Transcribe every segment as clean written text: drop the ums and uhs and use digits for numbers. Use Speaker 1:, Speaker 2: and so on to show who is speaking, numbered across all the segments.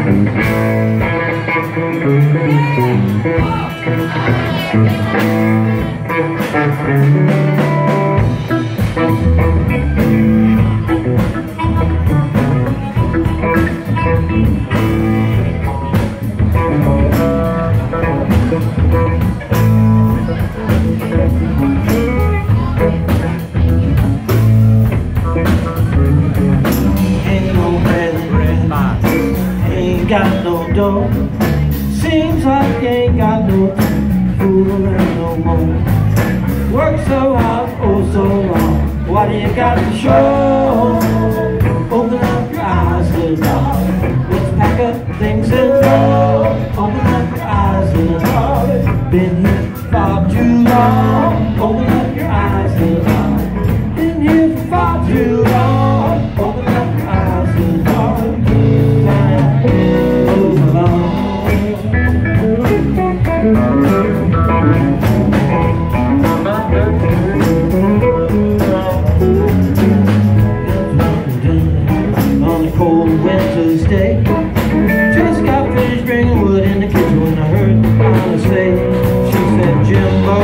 Speaker 1: Got no dough. Seems like you ain't got no time. Fool around no more. Work so hard, oh so long. What do you got to show? Open up your eyes, little darling. Let's pack up things and go. Open up your eyes, little darling. Been here far too long. Open up your eyes, little darling. Been here for far too long. Open up your eyes, little darling. On a cold winter's day, just got finished bringing wood in the kitchen when I heard Mama say, she said, Jimbo,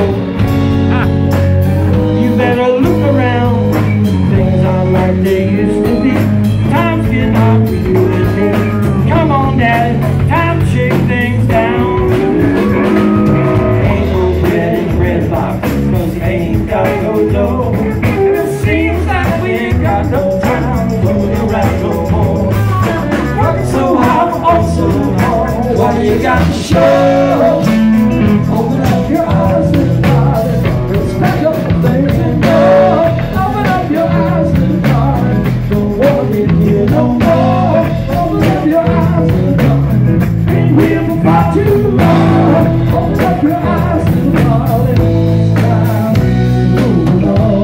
Speaker 1: you better look around. Things aren't like they used to be. Time's getting hard for you and me. Come on, Daddy, time to shake things down. Ain't no bread in Breadbox, 'cause you ain't got no dough. And it seems like we ain't got no time to move around no more. Working so hard, oh so hard. What do you got to show? Open up your eyes and darling. Let's pack up the things and go. Open up your eyes and darling. Don't want me here no more. Open up your eyes and darling. Been here for far too long. Open up your eyes and darling. Move along.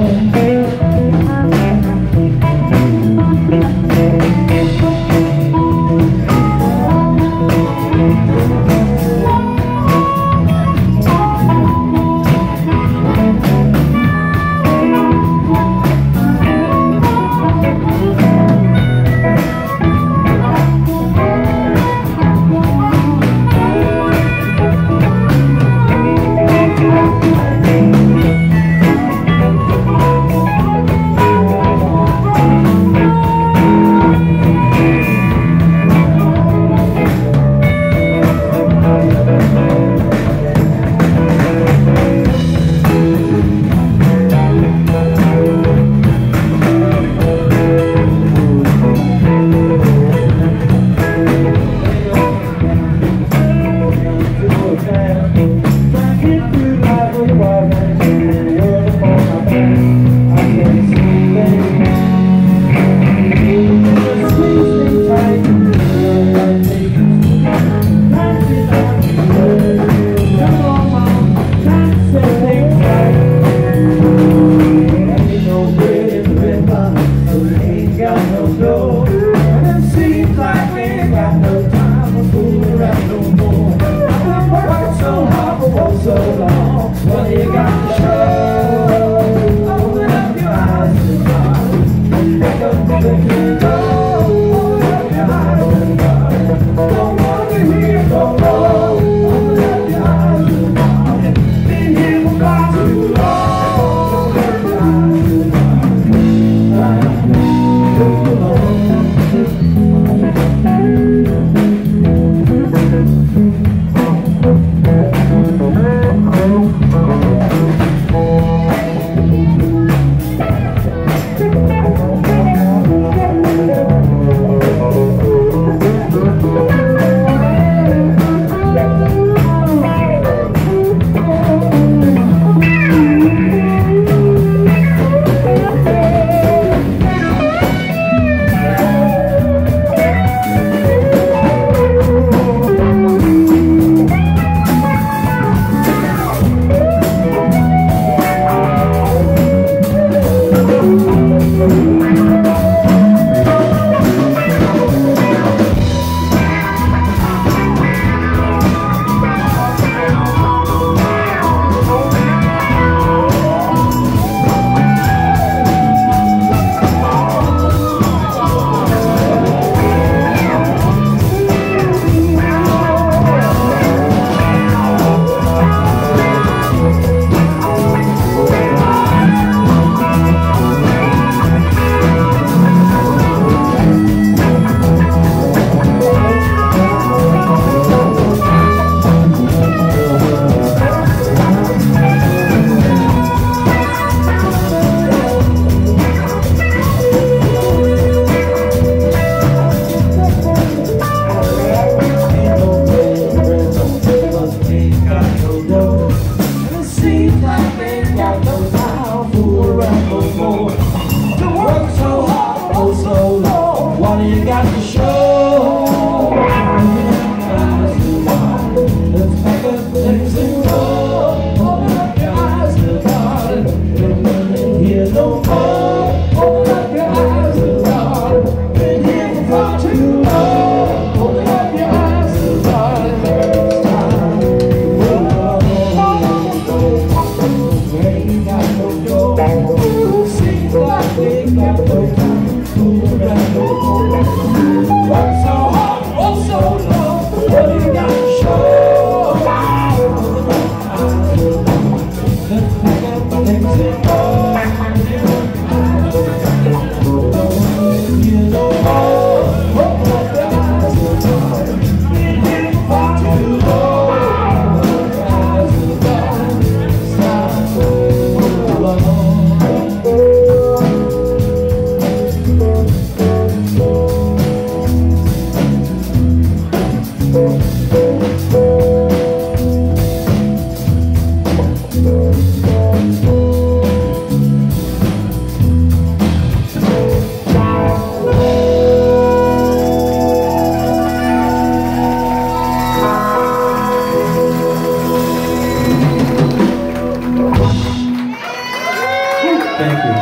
Speaker 2: Thank you.